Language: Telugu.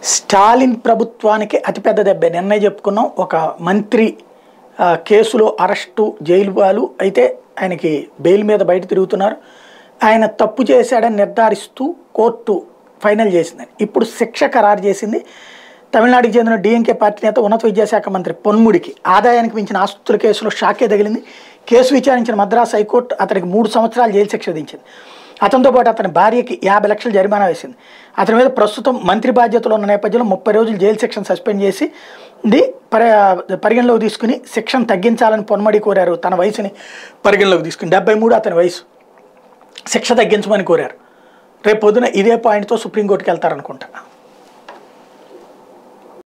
స్టాలిన్ ప్రభుత్వానికి అతిపెద్ద దెబ్బే. నిన్నే చెప్పుకున్నాం, ఒక మంత్రి కేసులో అరెస్టు, జైలు పాలు అయితే ఆయనకి బెయిల్ మీద బయట తిరుగుతున్నారు. ఆయన తప్పు చేశాడని నిర్ధారిస్తూ కోర్టు ఫైనల్ చేసిందని. ఇప్పుడు శిక్ష ఖరారు చేసింది. తమిళనాడుకి చెందిన డిఎంకే పార్టీ నేత, ఉన్నత విద్యాశాఖ మంత్రి పొన్ముడికి ఆదాయానికి మించిన ఆస్తుల కేసులో షాకే తగిలింది. కేసు విచారించిన మద్రాసు హైకోర్టు అతనికి 3 సంవత్సరాల జైలు శిక్ష విధించింది. అతనితో పాటు అతని భార్యకి 50 లక్షల జరిమానా వేసింది. అతని మీద ప్రస్తుతం మంత్రి బాధ్యతలు ఉన్న నేపథ్యంలో 30 రోజులు జైలు శిక్షను సస్పెండ్ చేసి పరిగణలోకి తీసుకుని శిక్షను తగ్గించాలని పొన్ముడి కోరారు. తన వయసుని పరిగణలోకి తీసుకుని 73 అతని వయసు, శిక్ష తగ్గించమని కోరారు. రేపు పొద్దున ఇదే పాయింట్తో సుప్రీంకోర్టుకి వెళ్తారనుకుంటా.